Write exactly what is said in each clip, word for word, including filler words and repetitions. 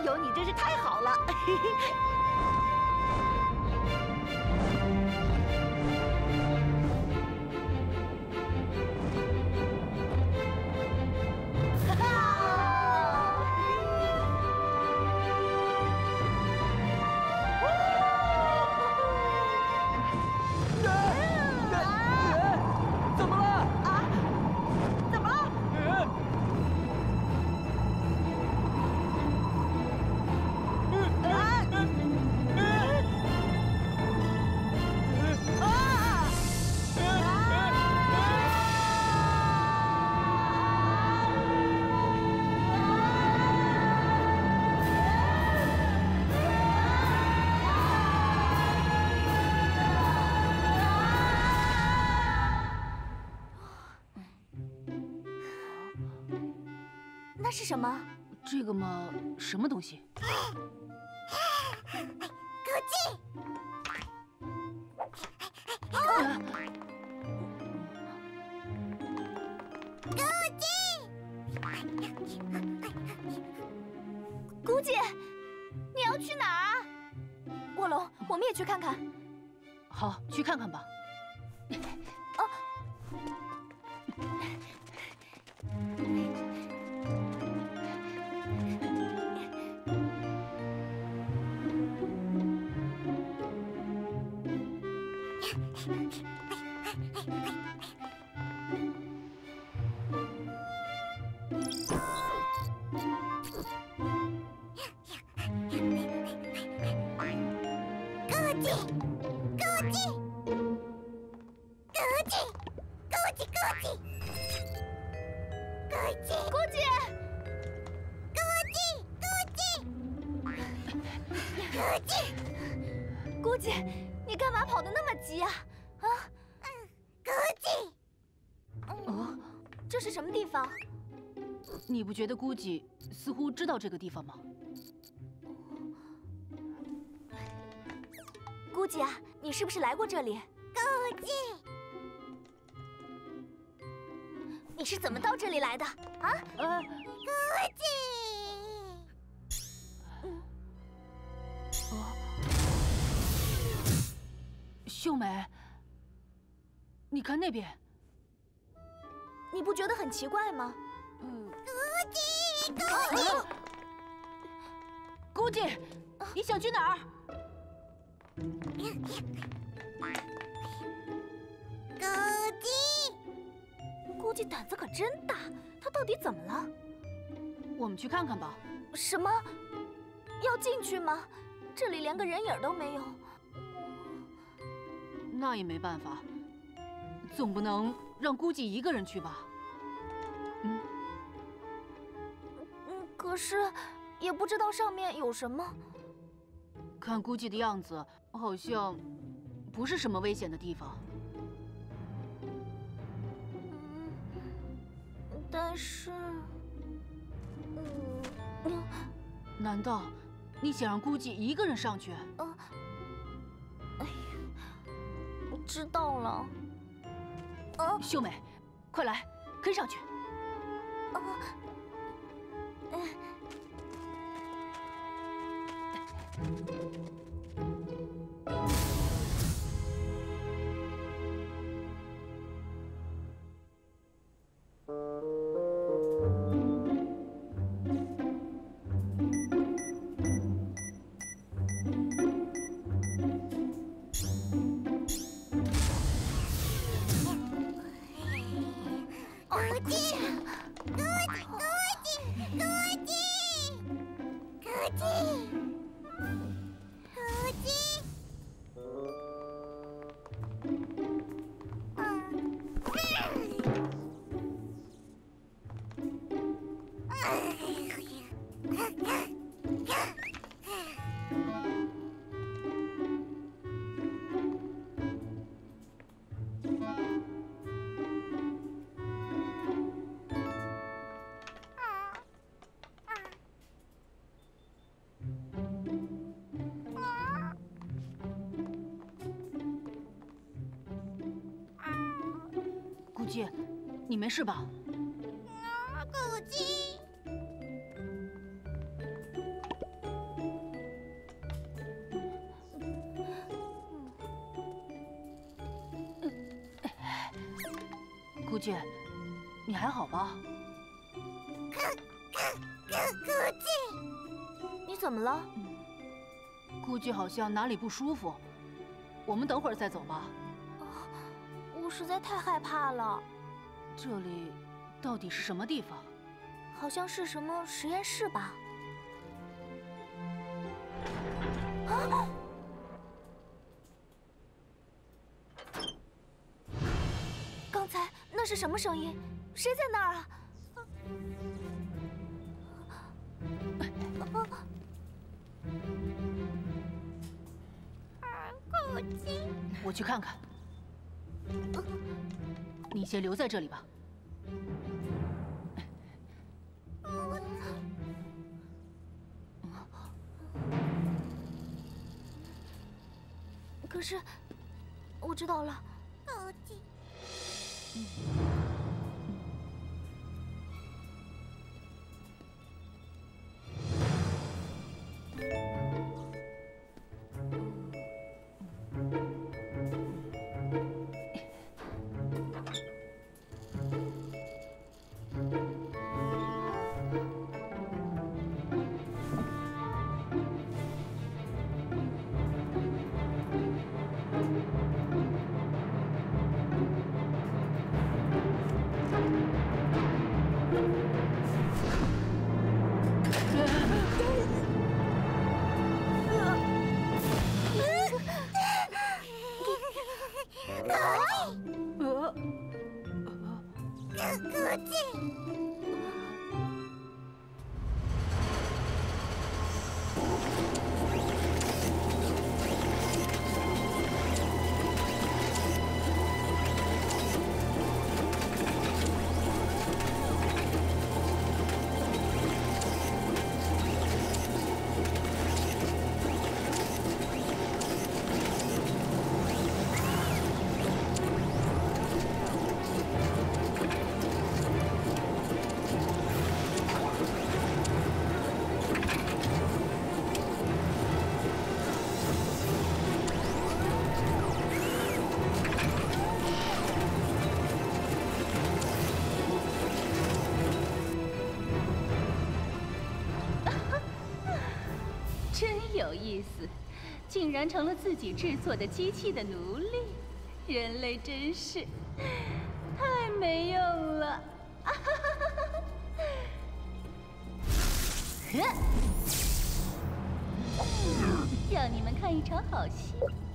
有你真是太好了。 那是什么？ 这个嘛，什么东西？ 歌姬。 啊！ 歌姬。姑姐，你要去哪儿啊？卧龙，我们也去看看。 好，去看看吧。 哦。 姑姐，你干嘛跑得那么急啊？啊！歌姬， 哦， 这是什么地方？ 你不觉得姑姐似乎知道这个地方吗？ 姑姐啊，你是不是来过这里？歌姬，你是怎么到这里来的？啊？ 呃， 歌姬。嗯。 哦。 秀美，你看那边， 你不觉得很奇怪吗？ 嗯， 姑姐，姑姐， 姑姐，你想去哪儿？ 歌姬，姑姐胆子可真大，她到底怎么了？ 我们去看看吧。 什么？要进去吗？这里连个人影都没有。 那也没办法，总不能让姑姐一个人去吧？嗯， 嗯，可是也不知道上面有什么。 看姑姐的样子，好像不是什么危险的地方。 嗯，但是，嗯， 难道你想让姑姐一个人上去？ 呃。 知道了。哦， 秀美，快来，跟上去。 啊，嗯。 姑姐，你没事吧？ 古鸡。 顾忌，你还好吧？ 顾忌，你怎么了？ 顾忌好像哪里不舒服，我们等会儿再走吧。 我实在太害怕了。 这里到底是什么地方？ 好像是什么实验室吧？啊！刚才那是什么声音？谁在那儿啊？顾忌， 我去看看。你先留在这里吧。 可是，我知道了。顾忌。 有意思，竟然成了自己制作的机器的奴隶，人类真是太没用了！让你们看一场好戏。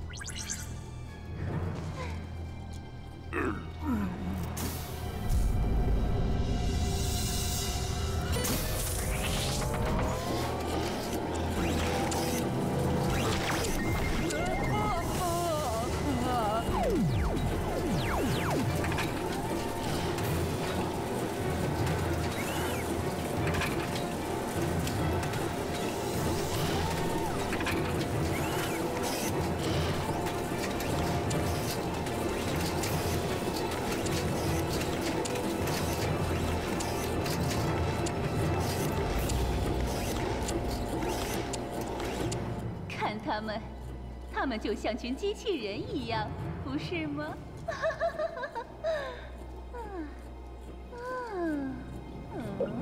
他们，他们就像群机器人一样，不是吗？嗯嗯。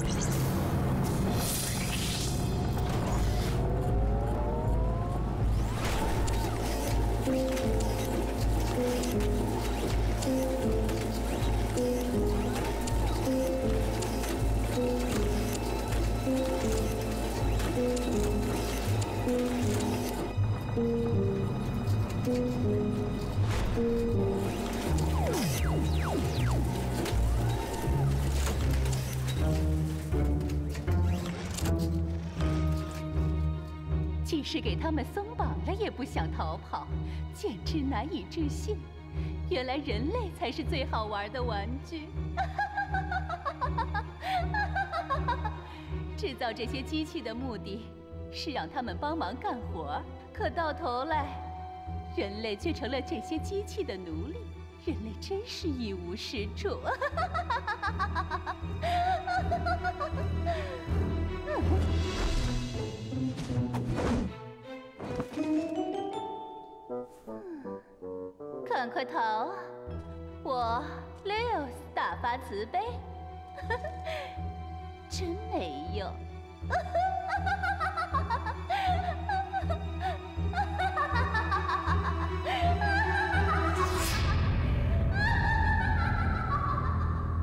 即使给他们松绑了，也不想逃跑，简直难以置信。原来人类才是最好玩的玩具。制造这些机器的目的是让他们帮忙干活，可到头来，人类却成了这些机器的奴隶。人类真是一无是处。赶快逃啊！我 Leos 大发慈悲，真没用。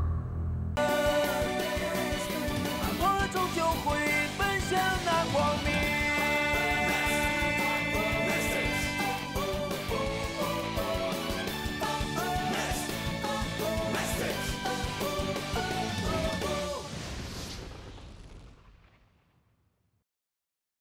我终究会奔向那光明。